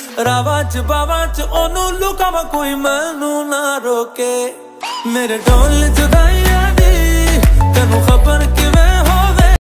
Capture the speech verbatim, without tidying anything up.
रावां च बावां च ओनू लुकावां कोई मैनू ना रोके। मेरे ढोल जुदाइयां दे